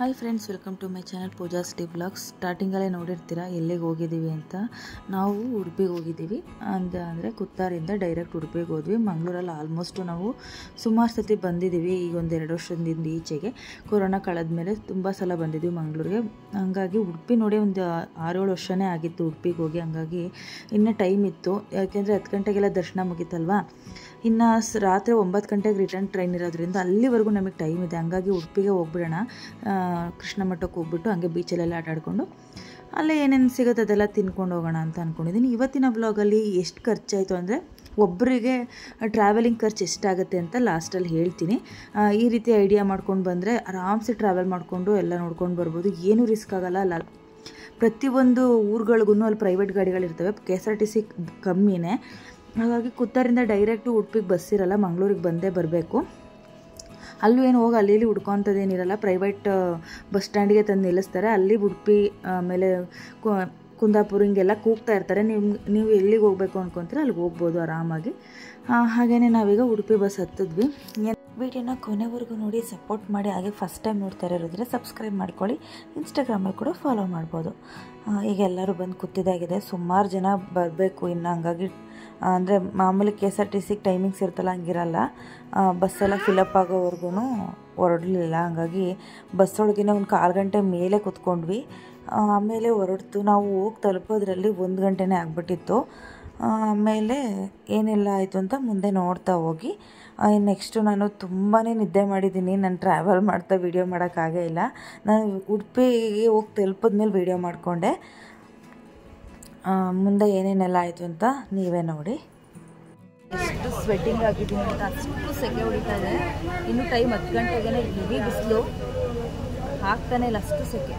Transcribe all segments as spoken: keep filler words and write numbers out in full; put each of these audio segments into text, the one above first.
Hi friends, welcome to my channel Pooja's T vlogs. ಸ್ಟಾರ್ಟಿಂಗಲ್ಲೇ ನೋಡಿರ್ತೀರಾ ಎಲ್ಲಿಗೆ ಹೋಗಿದ್ದೀವಿ ಅಂತ. ನಾವು ಉಡುಪಿಗೆ ಹೋಗಿದ್ದೀವಿ ಅಂತ ಅಂದರೆ ಕುತ್ತಾರಿಂದ ಡೈರೆಕ್ಟ್ ಉಡುಪಿಗೆ ಹೋದ್ವಿ. ಮಂಗಳೂರಲ್ಲಿ ಆಲ್ಮೋಸ್ಟು ನಾವು ಸುಮಾರು ಸತಿ ಬಂದಿದ್ದೀವಿ. ಈಗ ಒಂದು ಎರಡು ವರ್ಷದಿಂದ ಈಚೆಗೆ ಕೊರೋನಾ ಕಳೆದ ಮೇಲೆ ತುಂಬ ಸಲ ಬಂದಿದ್ದೀವಿ ಮಂಗಳೂರಿಗೆ. ಹಂಗಾಗಿ ಉಡುಪಿ ನೋಡಿ ಒಂದು ಆರೇಳು ವರ್ಷನೇ ಆಗಿತ್ತು ಉಡುಪಿಗೆ ಹೋಗಿ. ಹಂಗಾಗಿ ಇನ್ನೂ ಟೈಮ್ ಇತ್ತು, ಯಾಕೆಂದರೆ ಹತ್ತು ಗಂಟೆಗೆಲ್ಲ ದರ್ಶನ ಮುಗಿತಲ್ವಾ. ಇನ್ನು ರಾತ್ರಿ ಒಂಬತ್ತು ಗಂಟೆಗೆ ರಿಟರ್ನ್ ಟ್ರೈನ್ ಇರೋದ್ರಿಂದ ಅಲ್ಲಿವರೆಗೂ ನಮಗೆ ಟೈಮ್ ಇದೆ. ಹಂಗಾಗಿ ಉಡುಪಿಗೆ ಹೋಗ್ಬಿಡೋಣ, ಕೃಷ್ಣ ಮಠಕ್ಕೆ ಹೋಗ್ಬಿಟ್ಟು ಹಂಗೆ ಬೀಚಲ್ಲೆಲ್ಲ ಆಟಾಡಿಕೊಂಡು ಅಲ್ಲೇ ಏನೇನು ಸಿಗುತ್ತೆ ಅದೆಲ್ಲ ತಿನ್ಕೊಂಡು ಹೋಗೋಣ ಅಂತ ಅಂದ್ಕೊಂಡಿದ್ದೀನಿ. ಇವತ್ತಿನ ಬ್ಲಾಗಲ್ಲಿ ಎಷ್ಟು ಖರ್ಚಾಯಿತು ಅಂದರೆ ಒಬ್ಬರಿಗೆ ಟ್ರಾವೆಲಿಂಗ್ ಖರ್ಚು ಎಷ್ಟಾಗುತ್ತೆ ಅಂತ ಲಾಸ್ಟಲ್ಲಿ ಹೇಳ್ತೀನಿ. ಈ ರೀತಿ ಐಡಿಯಾ ಮಾಡ್ಕೊಂಡು ಬಂದರೆ ಆರಾಮ್ಸೆ ಟ್ರಾವೆಲ್ ಮಾಡಿಕೊಂಡು ಎಲ್ಲ ನೋಡ್ಕೊಂಡು ಬರ್ಬೋದು. ಏನೂ ರಿಸ್ಕ್ ಆಗೋಲ್ಲ. ಅಲ್ಲ, ಪ್ರತಿಯೊಂದು ಊರುಗಳಿಗೂ ಅಲ್ಲಿ ಪ್ರೈವೇಟ್ ಗಾಡಿಗಳಿರ್ತವೆ, K S R T C ಕಮ್ಮಿನೇ. ಹಾಗಾಗಿ ಕುತ್ತಾರಿಂದ ಡೈರೆಕ್ಟು ಉಡುಪಿಗೆ ಬಸ್ ಇರಲ್ಲ, ಮಂಗಳೂರಿಗೆ ಬಂದೇ ಬರಬೇಕು. ಅಲ್ಲೂ ಏನು ಹೋಗಿ ಅಲ್ಲಿ ಇಲ್ಲಿ ಹುಡ್ಕೊತದೇನಿರಲ್ಲ, ಪ್ರೈವೇಟ್ ಬಸ್ ಸ್ಟ್ಯಾಂಡಿಗೆ ತಂದು ನಿಲ್ಲಿಸ್ತಾರೆ. ಅಲ್ಲಿ ಉಡುಪಿ ಆಮೇಲೆ ಕುಂದಾಪುರ ಹಿಂಗೆಲ್ಲ ಕೂಗ್ತಾ ಇರ್ತಾರೆ. ನೀವು ನೀವು ಎಲ್ಲಿಗೆ ಹೋಗ್ಬೇಕು ಅನ್ಕೊತೀರ ಅಲ್ಲಿಗೆ ಹೋಗ್ಬೋದು ಆರಾಮಾಗಿ. ಹಾಗೆಯೇ ನಾವೀಗ ಉಡುಪಿ ಬಸ್ ಹತ್ತಿದ್ವಿ. ವಿಡಿಯೋನ ಕೊನೆವರೆಗೂ ನೋಡಿ ಸಪೋರ್ಟ್ ಮಾಡಿ. ಹಾಗೆ ಫಸ್ಟ್ ಟೈಮ್ ನೋಡ್ತಾ ಇರೋದಿದ್ರೆ ಸಬ್ಸ್ಕ್ರೈಬ್ ಮಾಡ್ಕೊಳ್ಳಿ. ಇನ್ಸ್ಟಾಗ್ರಾಮಲ್ಲಿ ಕೂಡ ಫಾಲೋ ಮಾಡ್ಬೋದು. ಈಗ ಎಲ್ಲರೂ ಬಂದು ಕೂತಿದ್ದಾಗಿದೆ, ಸುಮಾರು ಜನ ಬರಬೇಕು ಇನ್ನು. ಹಂಗಾಗಿ ಅಂದರೆ ಮಾಮೂಲಿ ಕೆ ಎಸ್ ಆರ್ ಟಿ ಸಿಗೆ ಟೈಮಿಂಗ್ಸ್ ಇರ್ತಲ್ಲ, ಹಂಗಿರಲ್ಲ. ಬಸ್ಸೆಲ್ಲ ಫಿಲಪ್ ಆಗೋವರೆಗೂ ಹೊರಡಲಿಲ್ಲ. ಹಂಗಾಗಿ ಬಸ್ಸೊಳಗಿನ ಒಂದು ಕಾಲು ಗಂಟೆ ಮೇಲೆ ಕೂತ್ಕೊಂಡ್ವಿ. ಆಮೇಲೆ ಹೊರಡ್ತು. ನಾವು ಹೋಗಿ ತಲುಪೋದ್ರಲ್ಲಿ ಒಂದು ಗಂಟೆನೇ ಆಗಿಬಿಟ್ಟಿತ್ತು. ಆಮೇಲೆ ಏನೆಲ್ಲ ಆಯಿತು ಅಂತ ಮುಂದೆ ನೋಡ್ತಾ ಹೋಗಿ. ನೆಕ್ಸ್ಟು ನಾನು ತುಂಬಾ ನಿದ್ದೆ ಮಾಡಿದ್ದೀನಿ. ನಾನು ಟ್ರಾವೆಲ್ ಮಾಡ್ತಾ ವೀಡಿಯೋ ಮಾಡೋಕ್ಕಾಗೇ ಇಲ್ಲ. ನಾನು ಉಡುಪಿಗೆ ಹೋಗಿ ತಲುಪಿದ್ಮೇಲೆ ವೀಡಿಯೋ ಮಾಡಿಕೊಂಡೆ. ಮುಂದೆ ಏನೇನೆಲ್ಲ ಆಯಿತು ಅಂತ ನೀವೇ ನೋಡಿ. ಎಷ್ಟು ಸ್ವೆಟ್ಟಿಂಗ್ ಆಗಿದ್ದೀನಿ ಅಂತ, ಅಷ್ಟು ಸೆಕೆ ಹೊಡಿತಾ ಇದೆ. ಇನ್ನೂ ಟೈಮ್ ಹತ್ತು ಗಂಟೆಗೆ ಹೆವಿ ಬಿಸಿಲು, ಆಗ್ತಾನೆ ಇಲ್ಲ, ಅಷ್ಟು ಸೆಕೆ.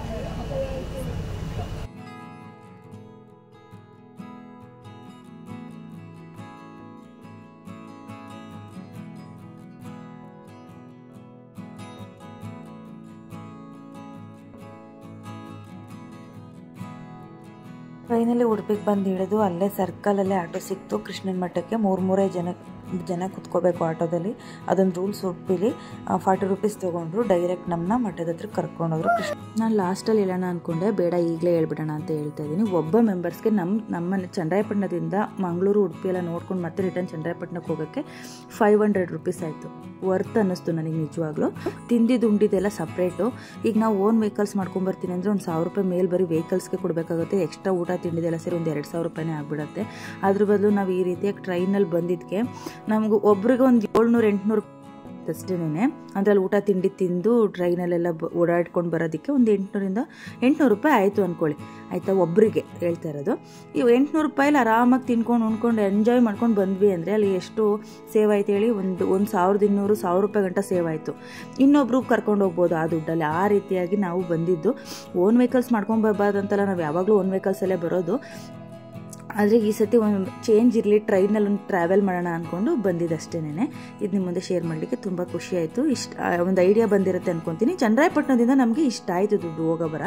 ಟ್ರೈನಲ್ಲಿ ಉಡುಪಿಗೆ ಬಂದು ಹಿಡಿದು ಅಲ್ಲೇ ಸರ್ಕಲಲ್ಲೇ ಆಟೋ ಸಿಕ್ತು. ಕೃಷ್ಣನ ಮಠಕ್ಕೆ ಮೂರು ಮೂರೇ ಜನ ಜನ ಕುತ್ಕೋಬೇಕು ಆಟೋದಲ್ಲಿ. ಅದೊಂದು ರೂಲ್ಸ್ ಉಡುಪಿಲಿ. ಫಾರ್ಟಿ ರುಪೀಸ್ ತೊಗೊಂಡ್ರು. ಡೈರೆಕ್ಟ್ ನಮ್ಮನ್ನ ಮಠದ ಹತ್ರ ಕರ್ಕೊಂಡೋದ್ರು. ಕೃಷ್ಣ ನಾನು ಲಾಸ್ಟಲ್ಲಿ ಹೇಳೋಣ ಅಂದ್ಕೊಂಡೆ, ಬೇಡ ಈಗಲೇ ಹೇಳ್ಬಿಡೋಣ ಅಂತ ಹೇಳ್ತಾ ಇದ್ದೀನಿ. ಒಬ್ಬ ಮೆಂಬರ್ಸ್ಗೆ ನಮ್ಮ ನಮ್ಮ ಚನ್ನರಾಯಪಟ್ಟಣದಿಂದ ಮಂಗಳೂರು ಉಡುಪಿ ಎಲ್ಲ ನೋಡ್ಕೊಂಡು ಮತ್ತೆ ರಿಟರ್ನ್ ಚನ್ನರಾಯಪಟ್ಟಣಕ್ಕೆ ಹೋಗೋಕ್ಕೆ ಫೈವ್ ಹಂಡ್ರೆಡ್ ರುಪೀಸ್ ಆಯಿತು. ವರ್ತ್ ಅನ್ನಿಸ್ತು ನನಗೆ ನಿಜವಾಗ್ಲೂ. ತಿಂದಿದ್ದು ಉಂಡಿದ್ದೆಲ್ಲ ಸಪ್ರೇಟು. ಈಗ ನಾವು ಓನ್ ವೆಹಿಕಲ್ಸ್ ಮಾಡ್ಕೊಂಬರ್ತೀನಿ ಅಂದರೆ ಒಂದು ಸಾವಿರ ರೂಪಾಯಿ ಮೇಲೆ ಬರೀ ವೆಹಿಕಲ್ಸ್ಗೆ ಕೊಡಬೇಕಾಗುತ್ತೆ. ಎಕ್ಸ್ಟ್ರಾ ಊಟ ತಿಂಡಿದೆಲ್ಲ ಸೇರಿ ಒಂದು ಎರಡು ಸಾವಿರ ರೂಪಾಯಿನೇ ಆಗಿಬಿಡುತ್ತೆ. ಅದ್ರ ಬದಲು ನಾವು ಈ ರೀತಿಯಾಗಿ ಟ್ರೈನಲ್ಲಿ ಬಂದಿದ್ದಕ್ಕೆ ನಮ್ಗೆ ಒಬ್ರಿಗೆ ಒಂದು ಏಳ್ನೂರು ಎಂಟುನೂರು ಅಷ್ಟೇನೆ. ಅದರಲ್ಲಿ ಊಟ ತಿಂಡಿ ತಿಂದು ಟ್ರೈನಲ್ಲೆಲ್ಲ ಓಡಾಡ್ಕೊಂಡು ಬರೋದಕ್ಕೆ ಒಂದು ಎಂಟುನೂರಿಂದ ಎಂಟುನೂರು ರೂಪಾಯಿ ಆಯಿತು ಅಂದ್ಕೊಳ್ಳಿ, ಆಯಿತಾ, ಒಬ್ಬರಿಗೆ ಹೇಳ್ತಾ ಇರೋದು. ಇವು ಎಂಟುನೂರು ರೂಪಾಯಲ್ಲಿ ಆರಾಮಾಗಿ ತಿನ್ಕೊಂಡು ಉಣ್ಕೊಂಡು ಎಂಜಾಯ್ ಮಾಡ್ಕೊಂಡು ಬಂದ್ವಿ ಅಂದರೆ ಅಲ್ಲಿ ಎಷ್ಟು ಸೇವ್ ಆಯ್ತು ಹೇಳಿ. ಒಂದು ಒಂದು ಸಾವಿರದ ಇನ್ನೂರು ಸಾವಿರ ರೂಪಾಯಿ ಗಂಟ ಸೇವ್ ಆಯಿತು. ಇನ್ನೊಬ್ರು ಕರ್ಕೊಂಡು ಹೋಗ್ಬೋದು ಆ ದುಡ್ಡಲ್ಲಿ. ಆ ರೀತಿಯಾಗಿ ನಾವು ಬಂದಿದ್ದು. ಓನ್ ವೆಹಿಕಲ್ಸ್ ಮಾಡ್ಕೊಂಡು ಬರಬಾರ್ದಂತಲ್ಲ, ನಾವು ಯಾವಾಗಲೂ ಓನ್ ವೆಹಿಕಲ್ಸಲ್ಲೇ ಬರೋದು. ಆದರೆ ಈ ಸತಿ ಒಂದು ಚೇಂಜ್ ಇರಲಿ, ಟ್ರೈನಲ್ಲಿ ಒಂದು ಟ್ರಾವೆಲ್ ಮಾಡೋಣ ಅಂದ್ಕೊಂಡು ಬಂದಿದ್ದಷ್ಟೇನೆ. ಇದು ನಿಮ್ಮ ಮುಂದೆ ಶೇರ್ ಮಾಡಲಿಕ್ಕೆ ತುಂಬ ಖುಷಿ ಆಯಿತು. ಇಷ್ಟ ಒಂದು ಐಡಿಯಾ ಬಂದಿರುತ್ತೆ ಅಂದ್ಕೊತೀನಿ. ಚನ್ನರಾಯಪಟ್ಟಣದಿಂದ ನಮಗೆ ಇಷ್ಟ ಆಯಿತು ದುಡ್ಡು ಹೋಗೋಬರ.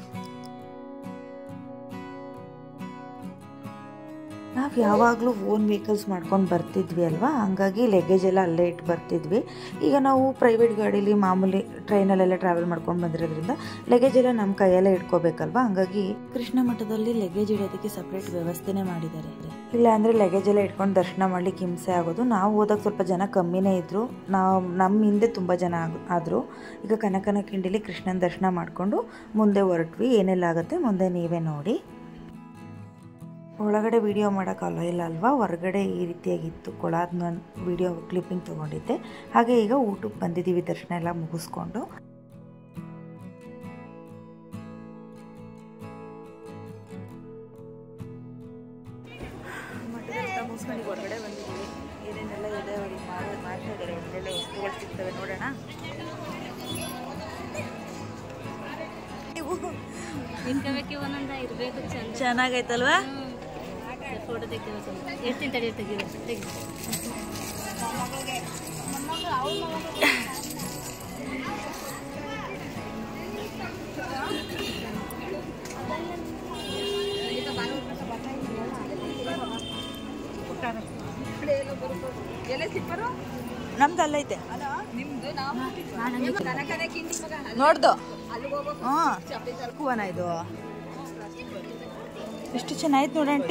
ನಾವು ಯಾವಾಗಲೂ ಓನ್ ವೆಹಿಕಲ್ಸ್ ಮಾಡ್ಕೊಂಡು ಬರ್ತಿದ್ವಿ ಅಲ್ವಾ, ಹಂಗಾಗಿ ಲಗೇಜ್ ಎಲ್ಲ ಅಲ್ಲೇ ಇಟ್ಟು ಬರ್ತಿದ್ವಿ. ಈಗ ನಾವು ಪ್ರೈವೇಟ್ ಗಾಡೀಲಿ ಮಾಮೂಲಿ ಟ್ರೈನಲ್ಲೆಲ್ಲ ಟ್ರಾವೆಲ್ ಮಾಡ್ಕೊಂಡು ಬಂದಿರೋದ್ರಿಂದ ಲಗೇಜ್ ಎಲ್ಲ ನಮ್ಮ ಕೈಯಲ್ಲೇ ಇಟ್ಕೋಬೇಕಲ್ವಾ. ಹಂಗಾಗಿ ಕೃಷ್ಣ ಮಠದಲ್ಲಿ ಲಗೇಜ್ ಇಡೋದಕ್ಕೆ ಸಪ್ರೇಟ್ ವ್ಯವಸ್ಥೆನೇ ಮಾಡಿದ್ದಾರೆ. ಇಲ್ಲ ಅಂದರೆ ಲಗೇಜ್ ಎಲ್ಲ ಇಟ್ಕೊಂಡು ದರ್ಶನ ಮಾಡಲಿಕ್ಕೆ ಹಿಂಸೆ ಆಗೋದು. ನಾವು ಹೋದಾಗ ಸ್ವಲ್ಪ ಜನ ಕಮ್ಮಿನೇ ಇದ್ದರು. ನಾವು ನಮ್ಮ ಹಿಂದೆ ತುಂಬ ಜನ ಆದರು. ಈಗ ಕನಕನ ಕಿಂಡಿಲಿ ಕೃಷ್ಣನ ದರ್ಶನ ಮಾಡಿಕೊಂಡು ಮುಂದೆ ಹೊರಟ್ವಿ. ಏನೆಲ್ಲ ಆಗುತ್ತೆ ಮುಂದೆ ನೀವೇ ನೋಡಿ. ಒಳಗಡೆ ವೀಡಿಯೋ ಮಾಡೋಕ್ಕಲ್ಲ ಇಲ್ಲ ಅಲ್ವಾ, ಹೊರಗಡೆ ಈ ರೀತಿಯಾಗಿತ್ತು ಕೊಳಾದ. ನಾನು ವೀಡಿಯೋ ಕ್ಲಿಪ್ಪಿಂಗ್ ತೊಗೊಂಡಿದ್ದೆ. ಹಾಗೆ ಈಗ ಊಟಕ್ಕೆ ಬಂದಿದ್ದೀವಿ ದರ್ಶನ ಎಲ್ಲ ಮುಗಿಸ್ಕೊಂಡು. ಮಠದ ಮುಗಿಸ್ಕೊಂಡು ಹೊರಗಡೆ ಬಂದಿದ್ದೀವಿ. ಏನೇನೆಲ್ಲ ಇದೆ ಅವ್ರಿಗೆ ಮಾಡಿ ಮಾಡ್ತಾ ಇದ್ದಾರೆ. ಒಳ್ಳೊಳ್ಳೆ ವಸ್ತುಗಳು ಸಿಗ್ತವೆ, ನೋಡೋಣ. ಚೆನ್ನಾಗೈತಲ್ವಾ? ಫೋಟೋ ತೆಗಿಬೇಕು. ಎಷ್ಟು ತಡೆ ತೆಗಿಬೇಕು. ನಮ್ದು ಅಲ್ಲೈತೆ. ನೋಡ್ದು ಹಾಂ ಇದು ಎಷ್ಟು ಚೆನ್ನಾಗಿತ್ತು ನೋಡಂಟಿ.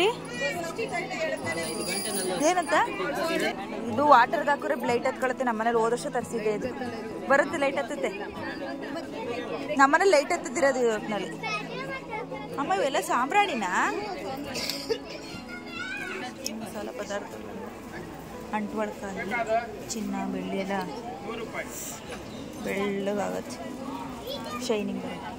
ಏನಂತ ಇದು ವಾಟರ್ಗೆ ಹಾಕಿದ್ರೆ ಲೈಟ್ ಹತ್ಕೊಳತ್ತೆ. ನಮ್ಮನೇಲಿ ಹೋದ ವರ್ಷ ತರಿಸಿದ್ದೆ. ಇದು ಬರುತ್ತೆ, ಲೈಟ್ ಹತ್ತುತ್ತೆ. ನಮ್ಮನೇಲಿ ಲೈಟ್ ಹತ್ತದಿರೋದು ಇವತ್ತಿನಲ್ಲಿ. ಅಮ್ಮ ಇವೆಲ್ಲ ಸಾಂಬ್ರಾಣಿನಾ? ಮಸಾಲ ಪದಾರ್ಥ, ಅಂಟ್ವಳ್ಕಾಯಿ, ಚಿನ್ನ ಬೆಳ್ಳಿ ಎಲ್ಲ ಬೆಳ್ಳಗಾಗತ್ತೆ, ಶೈನಿಂಗ್ ಬರುತ್ತೆ.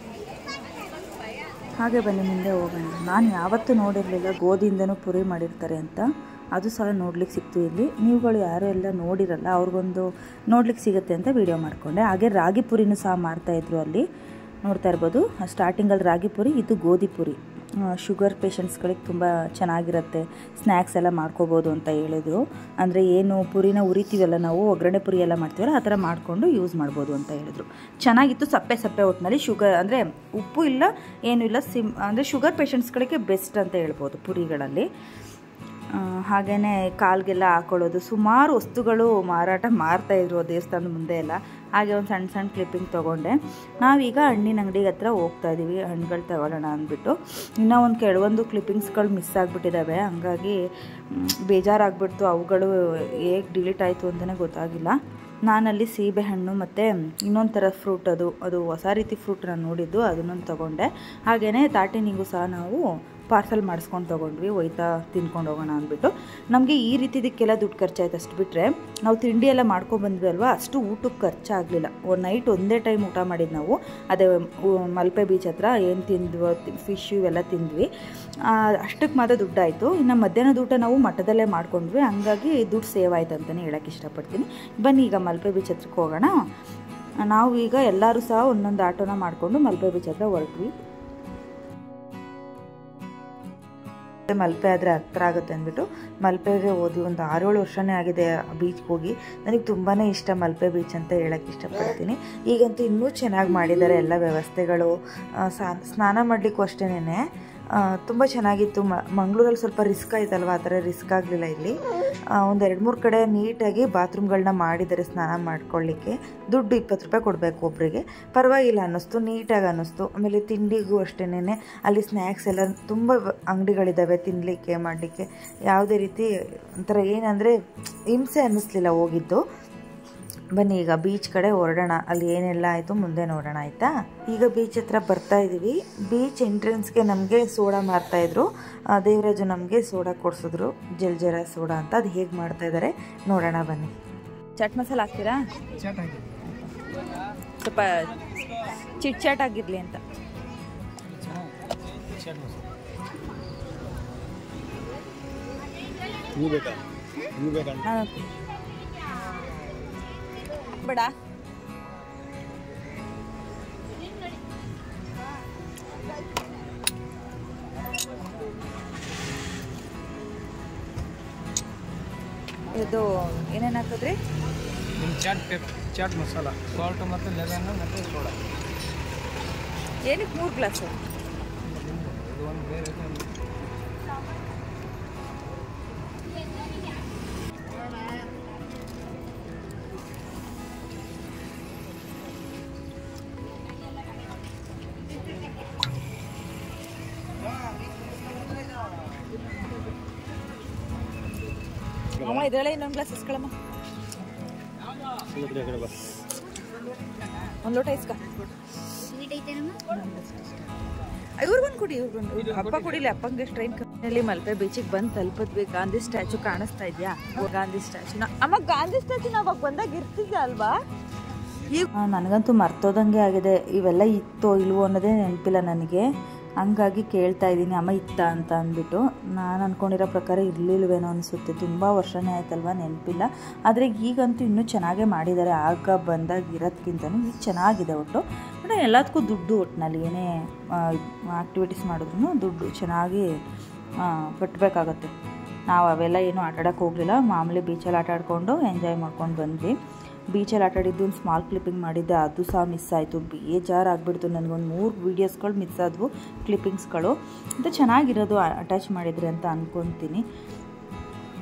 ಹಾಗೆ ಬನ್ನಿ ಮುಂದೆ ಹೋಗೋಣ. ನಾನು ಯಾವತ್ತೂ ನೋಡಿರಲಿಲ್ಲ ಗೋಧಿಯಿಂದನೂ ಪುರಿ ಮಾಡಿರ್ತಾರೆ ಅಂತ. ಅದು ಸಹ ನೋಡ್ಲಿಕ್ಕೆ ಸಿಕ್ತು ಇಲ್ಲಿ. ನೀವುಗಳು ಯಾರು ಎಲ್ಲ ನೋಡಿರಲ್ಲ ಅವ್ರಿಗೊಂದು ನೋಡ್ಲಿಕ್ಕೆ ಸಿಗುತ್ತೆ ಅಂತ ವಿಡಿಯೋ ಮಾಡಿಕೊಂಡೆ. ಹಾಗೆ ರಾಗಿ ಪುರಿನೂ ಸಹ ಮಾಡ್ತಾಯಿದ್ರು ಅಲ್ಲಿ, ನೋಡ್ತಾ ಇರ್ಬೋದು. ಸ್ಟಾರ್ಟಿಂಗಲ್ಲಿ ರಾಗಿ ಪುರಿ, ಇದು ಗೋಧಿ ಪುರಿ. ಶುಗರ್ ಪೇಷಂಟ್ಸ್ಗಳಿಗೆ ತುಂಬ ಚೆನ್ನಾಗಿರುತ್ತೆ, ಸ್ನ್ಯಾಕ್ಸ್ ಎಲ್ಲ ಮಾಡ್ಕೋಬೋದು ಅಂತ ಹೇಳಿದರು. ಅಂದರೆ ಏನು ಪುರಿನ ಉರಿತೀವಲ್ಲ ನಾವು, ಒಗ್ಗರಣೆ ಪುರಿ ಎಲ್ಲ ಮಾಡ್ತೀವಲ್ಲ ಆ ಥರ ಮಾಡಿಕೊಂಡು ಯೂಸ್ ಮಾಡ್ಬೋದು ಅಂತ ಹೇಳಿದರು. ಚೆನ್ನಾಗಿತ್ತು, ಸಪ್ಪೆ ಸಪ್ಪೆ ಒಟ್ಟಿನಲ್ಲಿ. ಶುಗರ್ ಅಂದರೆ ಉಪ್ಪು ಇಲ್ಲ, ಏನೂ ಇಲ್ಲ, ಸಿಮ್ ಅಂದರೆ ಶುಗರ್ ಪೇಷಂಟ್ಸ್ಗಳಿಗೆ ಬೆಸ್ಟ್ ಅಂತ ಹೇಳ್ಬೋದು ಪುರಿಗಳಲ್ಲಿ. ಹಾಗೆಯೇ ಕಾಲ್ಗೆಲ್ಲ ಹಾಕೊಳ್ಳೋದು ಸುಮಾರು ವಸ್ತುಗಳು ಮಾರಾಟ ಮಾಡ್ತಾಯಿದ್ರು ದೇವಸ್ಥಾನದ ಮುಂದೆ ಎಲ್ಲ. ಹಾಗೆ ಒಂದು ಸಣ್ಣ ಸಣ್ಣ ಕ್ಲಿಪ್ಪಿಂಗ್ ತೊಗೊಂಡೆ. ನಾವೀಗ ಹಣ್ಣಿನ ಅಂಗಡಿಗೆ ಹತ್ರ ಹೋಗ್ತಾ ಇದ್ದೀವಿ, ಹಣ್ಣುಗಳು ತಗೊಳ್ಳೋಣ ಅಂದ್ಬಿಟ್ಟು. ಇನ್ನೂ ಒಂದು ಕೆಲವೊಂದು ಕ್ಲಿಪ್ಪಿಂಗ್ಸ್ಗಳು ಮಿಸ್ ಆಗಿಬಿಟ್ಟಿದ್ದಾವೆ, ಹಂಗಾಗಿ ಬೇಜಾರಾಗ್ಬಿಡ್ತು. ಅವುಗಳು ಹೇಗೆ ಡಿಲೀಟ್ ಆಯಿತು ಅಂತಲೇ ಗೊತ್ತಾಗಿಲ್ಲ. ನಾನಲ್ಲಿ ಸೀಬೆ ಹಣ್ಣು ಮತ್ತು ಇನ್ನೊಂದು ಥರ ಫ್ರೂಟ್, ಅದು ಅದು ಹೊಸ ರೀತಿ ಫ್ರೂಟ್ ನಾನು ನೋಡಿದ್ದು, ಅದನ್ನೊಂದು ತೊಗೊಂಡೆ. ಹಾಗೆಯೇ ತಾಟಿನಿಗೂ ಸಹ ನಾವು ಪಾರ್ಸಲ್ ಮಾಡಿಸ್ಕೊಂಡು ತೊಗೊಂಡ್ವಿ, ಒಯ್ತಾ ತಿನ್ಕೊಂಡು ಹೋಗೋಣ ಅಂದ್ಬಿಟ್ಟು. ನಮಗೆ ಈ ರೀತಿದಕ್ಕೆಲ್ಲ ದುಡ್ಡು ಖರ್ಚಾಯ್ತು. ಅಷ್ಟು ಬಿಟ್ಟರೆ ನಾವು ತಿಂಡಿ ಎಲ್ಲ ಮಾಡ್ಕೊಬಂದ್ವಿ ಅಲ್ವಾ, ಅಷ್ಟು ಊಟಕ್ಕೆ ಖರ್ಚಾಗಲಿಲ್ಲ. ಒಂದು ನೈಟ್ ಒಂದೇ ಟೈಮ್ ಊಟ ಮಾಡಿದ್ದು ನಾವು. ಅದೇ ಮಲ್ಪೆ ಬೀಚ್ ಹತ್ರ ಏನು ತಿಂದ್ವೋ, ಫಿಶ್ ಇವೆಲ್ಲ ತಿಂದ್ವಿ, ಅಷ್ಟಕ್ಕೆ ಮಾತ್ರ ದುಡ್ಡಾಯಿತು. ಇನ್ನು ಮಧ್ಯಾಹ್ನದ ಊಟ ನಾವು ಮಠದಲ್ಲೇ ಮಾಡ್ಕೊಂಡ್ವಿ, ಹಂಗಾಗಿ ದುಡ್ಡು ಸೇವ್ ಆಯ್ತು ಅಂತಲೇ ಹೇಳೋಕ್ಕೆ ಇಷ್ಟಪಡ್ತೀನಿ. ಬನ್ನಿ ಈಗ ಮಲ್ಪೆ ಬೀಚ್ ಹತ್ರಕ್ಕೆ ಹೋಗೋಣ. ನಾವು ಈಗ ಎಲ್ಲರೂ ಸಹ ಒಂದೊಂದು ಆಟೋನ ಮಾಡಿಕೊಂಡು ಮಲ್ಪೆ ಬೀಚ್ ಹತ್ರ ಹೊರಟ್ವಿ. ಮಲ್ಪೆ ಆದರೆ ಹತ್ರ ಆಗುತ್ತೆ ಅಂದ್ಬಿಟ್ಟು ಮಲ್ಪೆಗೆ ಹೋದ್ವಿ. ಒಂದು ಆರೇಳು ವರ್ಷನೇ ಆಗಿದೆ ಬೀಚ್ಗೆ ಹೋಗಿ. ನನಗೆ ತುಂಬಾ ಇಷ್ಟ ಮಲ್ಪೆ ಬೀಚ್ ಅಂತ ಹೇಳೋಕ್ಕೆ ಇಷ್ಟಪಡ್ತೀನಿ. ಈಗಂತೂ ಇನ್ನೂ ಚೆನ್ನಾಗಿ ಮಾಡಿದ್ದಾರೆ ಎಲ್ಲ ವ್ಯವಸ್ಥೆಗಳು. ಸ್ನಾನ ಮಾಡಲಿಕ್ಕೂ ಅಷ್ಟೇನೆ ತುಂಬ ಚೆನ್ನಾಗಿತ್ತು. ಮ ಮಂಗಳೂರಲ್ಲಿ ಸ್ವಲ್ಪ ರಿಸ್ಕ್ ಆಯ್ತಲ್ವ, ಆ ಥರ ರಿಸ್ಕ್ ಆಗಲಿಲ್ಲ ಇಲ್ಲಿ. ಒಂದು ಎರಡು ಮೂರು ಕಡೆ ನೀಟಾಗಿ ಬಾತ್ರೂಮ್ಗಳನ್ನ ಮಾಡಿದ್ದಾರೆ ಸ್ನಾನ ಮಾಡ್ಕೊಳ್ಳಿಕ್ಕೆ. ದುಡ್ಡು ಇಪ್ಪತ್ತು ರೂಪಾಯಿ ಕೊಡಬೇಕು ಒಬ್ಬರಿಗೆ, ಪರವಾಗಿಲ್ಲ ಅನ್ನಿಸ್ತು, ನೀಟಾಗಿ ಅನ್ನಿಸ್ತು. ಆಮೇಲೆ ತಿಂಡಿಗೂ ಅಷ್ಟೇನೆ ಅಲ್ಲಿ ಸ್ನ್ಯಾಕ್ಸ್ ಎಲ್ಲ ತುಂಬ ಅಂಗಡಿಗಳಿದ್ದಾವೆ ತಿನ್ನಲಿಕ್ಕೆ ಮಾಡಲಿಕ್ಕೆ. ಯಾವುದೇ ರೀತಿ ಒಂಥರ ಏನಂದರೆ ಹಿಂಸೆ ಅನ್ನಿಸ್ಲಿಲ್ಲ ಹೋಗಿದ್ದು. ಬನ್ನಿ ಈಗ ಬೀಚ್ ಕಡೆ ಹೊರಡೋಣ, ಅಲ್ಲಿ ಏನೆಲ್ಲ ಆಯಿತು ಮುಂದೆ ನೋಡೋಣ, ಆಯಿತಾ? ಈಗ ಬೀಚ್ ಹತ್ರ ಬರ್ತಾ ಇದ್ದೀವಿ. ಬೀಚ್ ಎಂಟ್ರೆನ್ಸ್ಗೆ ನಮಗೆ ಸೋಡಾ ಮಾರ್ತಾಯಿದ್ರು. ದೇವರಾಜು ನಮಗೆ ಸೋಡಾ ಕೊಡಿಸಿದ್ರು, ಜಲ್ಜರ ಸೋಡಾ ಅಂತ. ಅದು ಹೇಗೆ ಮಾಡ್ತಾಯಿದ್ದಾರೆ ನೋಡೋಣ ಬನ್ನಿ. ಚಾಟ್ ಮಸಾಲ ಹಾಕ್ತೀರಾ? ಸ್ವಲ್ಪ ಚಿಟ್ ಚಾಟ್ ಆಗಿರಲಿ ಅಂತ. ಬೇಡ ಇದು ಏನೇನು ಹಾಕಿದ್ರಿ? ಚಾಟ್ ಪೇಪರ್, ಚಾಟ್ ಮಸಾಲ, ಸಾಲ್ಟ್ ಮತ್ತು ಲೆಮನ್ ಮತ್ತು ಸೋಡಾ. ಏನಕ್ಕೆ ಮೂರು ಗ್ಲಾಸು? ಇದು ಒಂದು ಬೇರೆ ಅಮ್ಮ ಇದರಲ್ಲೇ ಇನ್ನೊಂದು ಗ್ಲಾಸ್ ಇಸ್ಕೊಳಮ್ಮ. ಒಂದು ಲೋಟ ಇಸ್ಕ. ಇವ್ರಿಗೊಂದು ಕುಡಿ, ಇವ್ರಿಗೊಂದು. ಅಪ್ಪ ಕುಡಿಲಿ, ಅಪ್ಪಂಗೆ ಟ್ರೈನ್ ಕಮ್ಮಿ. ಮಲ್ಪೆ ಬೀಚಿಗೆ ಬಂದು ತಲುಪಿದ್ವಿ. ಗಾಂಧಿ ಸ್ಟ್ಯಾಚು ಕಾಣಿಸ್ತಾ ಇದೆಯಾ? ಗಾಂಧಿ ಸ್ಟ್ಯಾಚುನ ಅಮ್ಮ, ಗಾಂಧಿ ಸ್ಟ್ಯಾಚು ನಾವು ಬಂದಾಗ ಇರ್ತಿದ್ದೆ ಅಲ್ವಾ? ಈಗ ನನಗಂತೂ ಮರ್ತೋದಂಗೆ ಆಗಿದೆ, ಇವೆಲ್ಲ ಇತ್ತೋ ಇಲ್ವೋ ಅನ್ನೋದೇ ನೆನಪಿಲ್ಲ ನನಗೆ. ಹಂಗಾಗಿ ಕೇಳ್ತಾ ಇದ್ದೀನಿ ಅಮ್ಮ ಇತ್ತ ಅಂತ ಅಂದ್ಬಿಟ್ಟು. ನಾನು ಅಂದ್ಕೊಂಡಿರೋ ಪ್ರಕಾರ ಇರಲಿಲ್ವೇನೋ ಅನಿಸುತ್ತೆ, ತುಂಬ ವರ್ಷನೇ ಆಯ್ತಲ್ವ, ನೆನಪಿಲ್ಲ. ಆದರೆ ಈಗಂತೂ ಇನ್ನೂ ಚೆನ್ನಾಗೇ ಮಾಡಿದ್ದಾರೆ, ಆಗ ಬಂದಾಗ ಇರೋದಕ್ಕಿಂತನೂ ಈಗ ಚೆನ್ನಾಗಿದೆ ಒಟ್ಟು. ಬಟ್ ಎಲ್ಲದಕ್ಕೂ ದುಡ್ಡು, ಒಟ್ಟಿನಲ್ಲಿ ಏನೇ ಆ್ಯಕ್ಟಿವಿಟೀಸ್ ಮಾಡಿದ್ರೂ ದುಡ್ಡು ಚೆನ್ನಾಗಿ ಕಟ್ಟಬೇಕಾಗತ್ತೆ. ನಾವು ಅವೆಲ್ಲ ಏನೂ ಆಟಾಡೋಕ್ಕೆ ಹೋಗಲಿಲ್ಲ, ಮಾಮೂಲಿ ಬೀಚಲ್ಲಿ ಆಟ ಆಡಿಕೊಂಡು ಎಂಜಾಯ್ ಮಾಡ್ಕೊಂಡು ಬಂದ್ವಿ. ಬೀಚಲ್ಲಿ ಆಟಾಡಿದ್ದು ಒಂದು ಸ್ಮಾಲ್ ಕ್ಲಿಪ್ಪಿಂಗ್ ಮಾಡಿದ್ದೆ, ಅದು ಸಹ ಮಿಸ್ ಆಯಿತು. ಬೇಜಾರಾಗ್ಬಿಡ್ತು ನನಗೊಂದು ಮೂರು ವೀಡಿಯೋಸ್ಗಳು ಮಿಸ್ ಆದವು, ಕ್ಲಿಪ್ಪಿಂಗ್ಸ್ಗಳು. ಮತ್ತು ಚೆನ್ನಾಗಿರೋದು ಅಟ್ಯಾಚ್ ಮಾಡಿದ್ರಿ ಅಂತ ಅಂದ್ಕೊತೀನಿ.